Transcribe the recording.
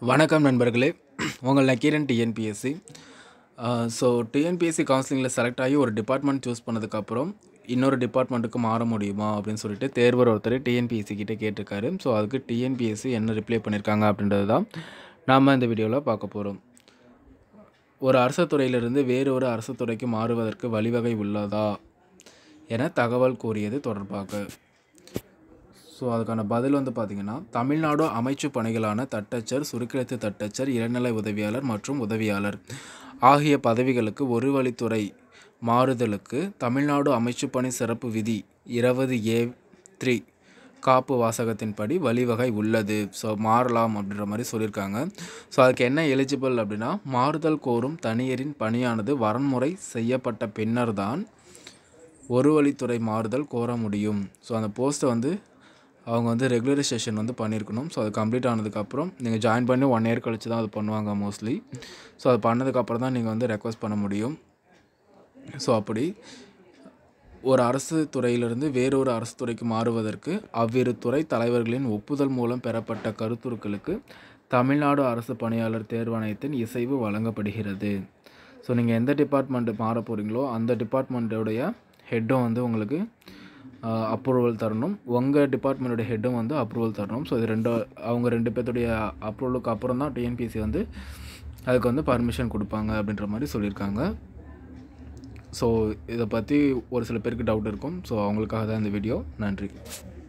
வணக்கம் நண்பர்களே, உங்கள் நக்கீரன் டிஎன்பிஎஸ்சி. ஸோ டிஎன்பிஎஸ்சி கவுன்சிலிங்கில் செலக்ட் ஆகி ஒரு டிபார்ட்மெண்ட் சூஸ் பண்ணதுக்கப்புறம் இன்னொரு டிபார்ட்மெண்ட்டுக்கு மாற முடியுமா அப்படின்னு சொல்லிட்டு தேர்வர் ஒருத்தர் டிஎன்பிஎஸ்சி கிட்டே கேட்டிருக்காரு. ஸோ அதுக்கு டிஎன்பிஎஸ்சி என்ன ரிப்ளை பண்ணியிருக்காங்க அப்படின்றது தான் நாம் இந்த வீடியோவில் பார்க்க போகிறோம். ஒரு அரசு துறையிலிருந்து வேறு ஒரு அரசு துறைக்கு மாறுவதற்கு வழிவகை உள்ளதா என தகவல் கூறியது தொடர்பாக. ஸோ அதுக்கான பதில் பார்த்திங்கன்னா, தமிழ்நாடு அமைச்சு பணிகளான தட்டச்சர், சுருக்கெழுத்து தட்டச்சர், இளநிலை உதவியாளர் மற்றும் உதவியாளர் ஆகிய பதவிகளுக்கு ஒரு வழித்துறை மாறுதலுக்கு தமிழ்நாடு அமைச்சு பணி சிறப்பு விதி 20A(3) காப்பு வாசகத்தின்படி வழிவகை உள்ளது. ஸோ மாறலாம் அப்படின்ற மாதிரி சொல்லியிருக்காங்க. ஸோ அதுக்கு என்ன எலிஜிபிள் அப்படின்னா, மாறுதல் கோரும் தனியரின் பணியானது வரன்முறை செய்யப்பட்ட பின்னர் தான் ஒரு வழித்துறை மாறுதல் கோர முடியும். ஸோ அந்த போஸ்ட்டை அவங்க ரெகுலரைசேஷன் பண்ணியிருக்கணும். ஸோ அது கம்ப்ளீட் ஆனதுக்கப்புறம் நீங்கள் ஜாயின் பண்ணி 1 இயர் கழிச்சு தான் அது பண்ணுவாங்க மோஸ்ட்லி. ஸோ அது பண்ணதுக்கப்புறம் தான் நீங்கள் ரெக்வஸ்ட் பண்ண முடியும். ஸோ அப்படி ஒரு அரசு துறையிலிருந்து வேறொரு அரசு துறைக்கு மாறுவதற்கு அவ்விரு துறை தலைவர்களின் ஒப்புதல் மூலம் பெறப்பட்ட கருத்துருக்களுக்கு தமிழ்நாடு அரசு பணியாளர் தேர்வாணையத்தின் இசைவு வழங்கப்படுகிறது. ஸோ நீங்கள் எந்த டிபார்ட்மெண்ட்டு மாற போகிறீங்களோ அந்த டிபார்ட்மெண்ட்டோடைய ஹெட்டும் உங்களுக்கு அப்ரூவல் தரணும். உங்கள் டிபார்ட்மெண்ட்டோட ஹெட்டும் அப்ரூவல் தரணும். ஸோ இது அவங்க 2 பேர்த்துடைய அப்ரூவலுக்கு அப்புறம் தான் டிஎன்பிஎஸ்சி அதுக்கு பர்மிஷன் கொடுப்பாங்க அப்படின்ற மாதிரி சொல்லியிருக்காங்க. ஸோ இதை பற்றி ஒரு சில பேருக்கு டவுட் இருக்கும். ஸோ அவங்களுக்காக தான் இந்த வீடியோ. நன்றி.